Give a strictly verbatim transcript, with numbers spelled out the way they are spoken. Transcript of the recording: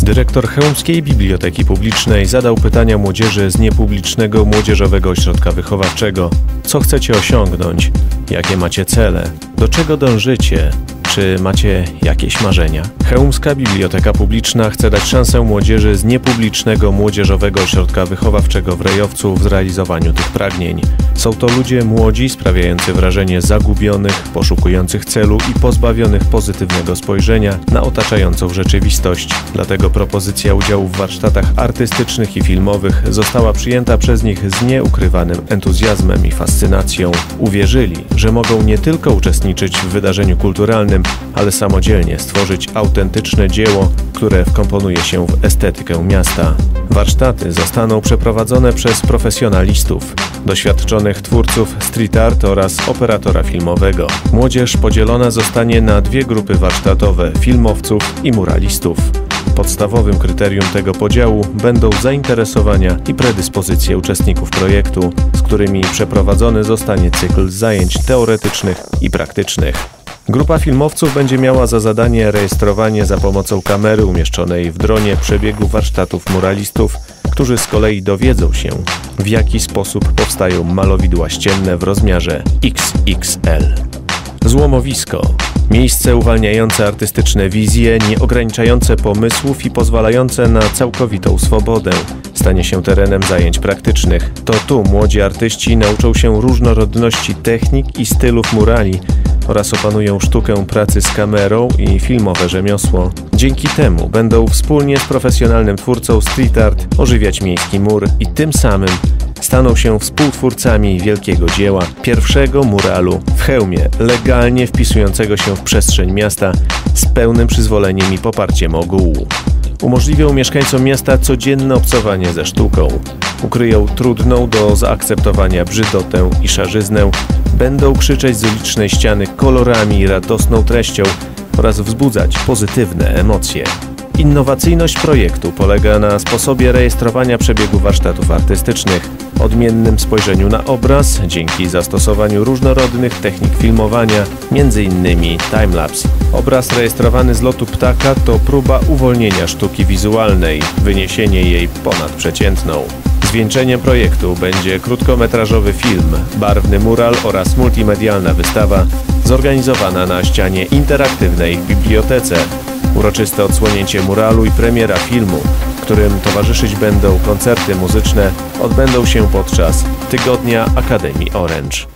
Dyrektor Chełmskiej Biblioteki Publicznej zadał pytania młodzieży z niepublicznego Młodzieżowego Ośrodka Wychowawczego. Co chcecie osiągnąć? Jakie macie cele? Do czego dążycie? Czy macie jakieś marzenia? Chełmska Biblioteka Publiczna chce dać szansę młodzieży z niepublicznego Młodzieżowego Ośrodka Wychowawczego w Rejowcu w zrealizowaniu tych pragnień. Są to ludzie młodzi, sprawiający wrażenie zagubionych, poszukujących celu i pozbawionych pozytywnego spojrzenia na otaczającą rzeczywistość. Dlatego propozycja udziału w warsztatach artystycznych i filmowych została przyjęta przez nich z nieukrywanym entuzjazmem i fascynacją. Uwierzyli, że mogą nie tylko uczestniczyć w wydarzeniu kulturalnym, ale samodzielnie stworzyć autentyczne dzieło, które wkomponuje się w estetykę miasta. Warsztaty zostaną przeprowadzone przez profesjonalistów, doświadczonych twórców street art oraz operatora filmowego. Młodzież podzielona zostanie na dwie grupy warsztatowe – filmowców i muralistów. Podstawowym kryterium tego podziału będą zainteresowania i predyspozycje uczestników projektu, z którymi przeprowadzony zostanie cykl zajęć teoretycznych i praktycznych. Grupa filmowców będzie miała za zadanie rejestrowanie za pomocą kamery umieszczonej w dronie przebiegu warsztatów muralistów, którzy z kolei dowiedzą się, w jaki sposób powstają malowidła ścienne w rozmiarze X X L. Złomowisko. Miejsce uwalniające artystyczne wizje, nie ograniczające pomysłów i pozwalające na całkowitą swobodę, stanie się terenem zajęć praktycznych. To tu młodzi artyści nauczą się różnorodności technik i stylów murali oraz opanują sztukę pracy z kamerą i filmowe rzemiosło. Dzięki temu będą wspólnie z profesjonalnym twórcą street art ożywiać miejski mur i tym samym staną się współtwórcami wielkiego dzieła, pierwszego muralu w Chełmie, legalnie wpisującego się w przestrzeń miasta z pełnym przyzwoleniem i poparciem ogółu. Umożliwią mieszkańcom miasta codzienne obcowanie ze sztuką. Ukryją trudną do zaakceptowania brzydotę i szarzyznę, będą krzyczeć z ulicznej ściany kolorami i radosną treścią oraz wzbudzać pozytywne emocje. Innowacyjność projektu polega na sposobie rejestrowania przebiegu warsztatów artystycznych, odmiennym spojrzeniu na obraz dzięki zastosowaniu różnorodnych technik filmowania, między innymi timelapse. Obraz rejestrowany z lotu ptaka to próba uwolnienia sztuki wizualnej, wyniesienie jej ponad przeciętną. Zwieńczeniem projektu będzie krótkometrażowy film, barwny mural oraz multimedialna wystawa zorganizowana na ścianie interaktywnej w bibliotece. Uroczyste odsłonięcie muralu i premiera filmu, którym towarzyszyć będą koncerty muzyczne, odbędą się podczas Tygodnia Akademii Orange.